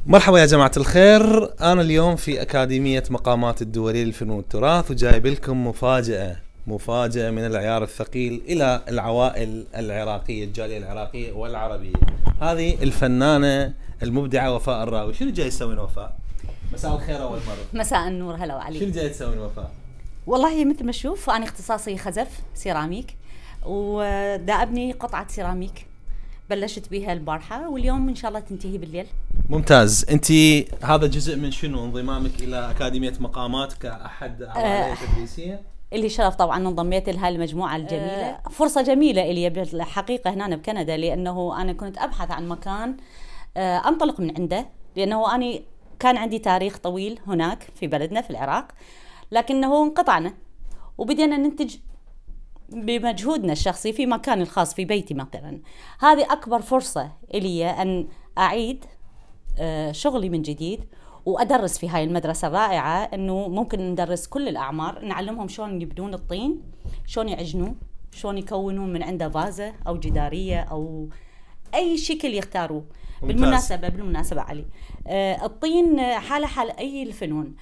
مرحبا يا جماعة الخير. أنا اليوم في أكاديمية مقامات الدولية للفنون والتراث، وجايب لكم مفاجأة من العيار الثقيل إلى العوائل العراقية، الجالية العراقية والعربية. هذه الفنانة المبدعة وفاء الراوي. شنو جاي تسوين وفاء؟ مساء الخير أول مرة. مساء النور، هلا وعلي. شنو جاي تسوين وفاء؟ والله مثل ما تشوف أنا اختصاصي خزف سيراميك، ودا أبني قطعة سيراميك بلشت بها البارحة، واليوم إن شاء الله تنتهي بالليل. ممتاز. أنت هذا جزء من شنو انضمامك إلى أكاديمية مقامات كأحد أعضاء التدريسية؟ اللي شرف طبعا انضميت لهاي المجموعة الجميلة. فرصة جميلة إلي بالحقيقة هنا بكندا، لأنه أنا كنت أبحث عن مكان أنطلق من عنده، لأنه أنا كان عندي تاريخ طويل هناك في بلدنا في العراق، لكنه انقطعنا وبدينا ننتج بمجهودنا الشخصي في مكان الخاص في بيتي مثلا. هذه أكبر فرصة إلي أن أعيد شغلي من جديد، وأدرس في هاي المدرسة الرائعة، أنه ممكن ندرس كل الأعمار، نعلمهم شلون يبنون الطين، شلون يعجنوه، شلون يكونون من عنده فازة أو جدارية أو أي شكل يختاروه. بالمناسبة علي، الطين حال أي الفنون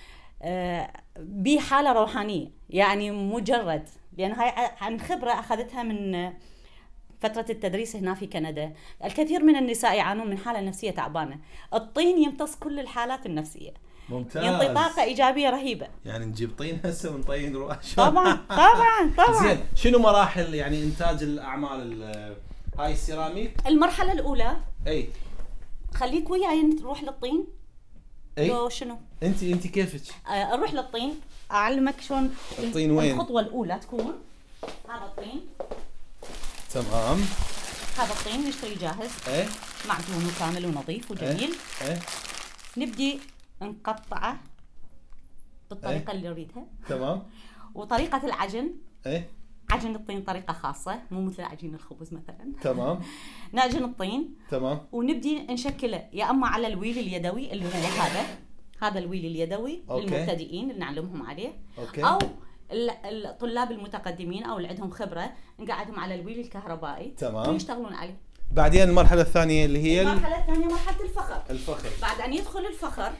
بحالة روحانية، يعني مجرد، لأن هاي عن خبرة أخذتها من فترة التدريس هنا في كندا. الكثير من النساء يعانون من حالة نفسية تعبانة، الطين يمتص كل الحالات النفسية. ممتاز. ينطي طاقة إيجابية رهيبة. يعني نجيب طين هسه ونطين رؤاش. طبعا. زين، شنو مراحل يعني إنتاج الأعمال هاي السيراميك؟ المرحلة الأولى، أي خليك وياي نروح للطين. لو شنو؟ انت كيفك؟ اروح للطين، اعلمك شلون الطين. وين الخطوه الاولى تكون؟ هذا الطين. تمام. هذا الطين نشتري جاهز، معجون وكامل ونظيف وجميل. نبدي نقطعه بالطريقه اللي نريدها. تمام. وطريقه العجن، عجن الطين طريقه خاصه، مو مثل عجين الخبز مثلا. تمام. نعجن الطين. تمام. ونبدي نشكله يا اما على الويل اليدوي اللي هو هذا الويل اليدوي للمبتدئين اللي نعلمهم عليه. او الطلاب المتقدمين او اللي عندهم خبره نقعدهم على الويل الكهربائي. تمام. ويشتغلون عليه. بعدين المرحله الثانيه اللي هي المرحله الثانيه مرحله الفخر. بعد ان يدخل الفخر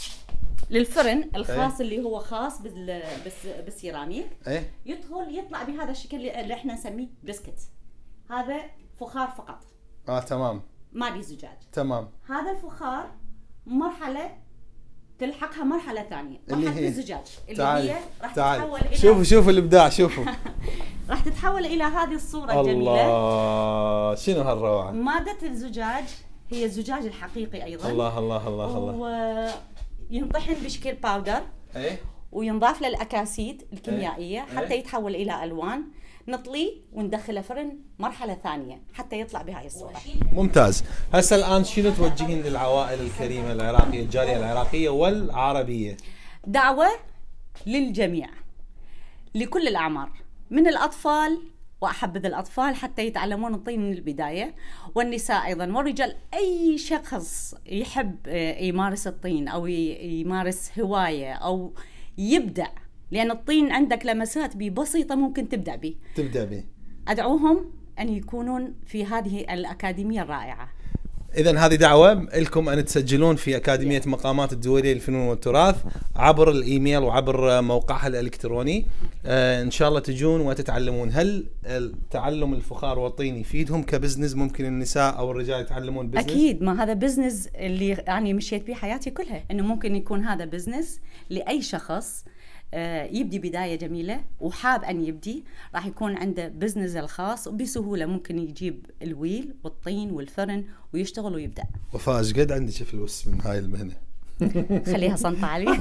للفرن الخاص اللي هو خاص بالسيراميك، يدخل يطلع بهذا الشكل اللي احنا نسميه بسكت. هذا فخار فقط. تمام. ما بي زجاج. تمام. هذا الفخار مرحله تلحقها مرحله ثانيه، مرحله الزجاج اللي هي راح تتحول الى شوفوا الابداع، شوفوا راح تتحول الى هذه الصوره الجميله. الله، شنو هالروعه. ماده الزجاج هي الزجاج الحقيقي ايضا. الله. ينطحن بشكل باودر، وينضاف له الاكاسيد الكيميائيه حتى يتحول الى الوان. نطليه وندخله فرن مرحله ثانيه حتى يطلع بهاي الصوره. ممتاز. هسه الان شنو توجهين للعوائل الكريمه العراقيه، الجاليه العراقيه والعربيه؟ دعوه للجميع، لكل الاعمار، من الاطفال، واحبذ الاطفال حتى يتعلمون الطين من البدايه، والنساء ايضا والرجال. اي شخص يحب يمارس الطين او يمارس هوايه او يبدع، لان الطين عندك لمسات بسيطه ممكن تبدع به. ادعوهم ان يكونون في هذه الاكاديميه الرائعه. إذن هذه دعوة لكم أن تسجلون في أكاديمية مقامات الدولية للفنون والتراث عبر الإيميل وعبر موقعها الإلكتروني. إن شاء الله تجون وتتعلمون. هل تعلم الفخار والطين يفيدهم كبزنس؟ ممكن النساء أو الرجال يتعلمون بزنس؟ أكيد، ما هذا بزنس اللي يعني مشيت به حياتي كلها، إنه ممكن يكون هذا بزنس لأي شخص يبدي بداية جميلة وحاب أن يبدي. راح يكون عنده بزنس الخاص وبسهولة ممكن يجيب الويل والطين والفرن ويشتغل ويبدأ. وفاء، ايش قد عندك فلوس من هاي المهنة؟ خليها صنطة علي.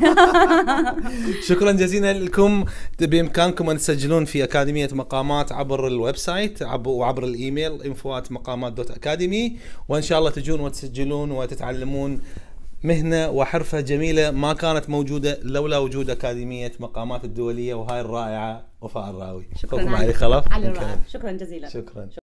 شكرا جزيلا لكم. بإمكانكم أن تسجلون في أكاديمية مقامات عبر الويب سايت وعبر الإيميل info@maqamat.academy، وإن شاء الله تجون وتسجلون وتتعلمون مهنة وحرفة جميلة ما كانت موجودة لولا وجود أكاديمية مقامات الدولية وهاي الرائعة وفاء الراوي. شكرا علي خلف. شكرا جزيلا. شكرا.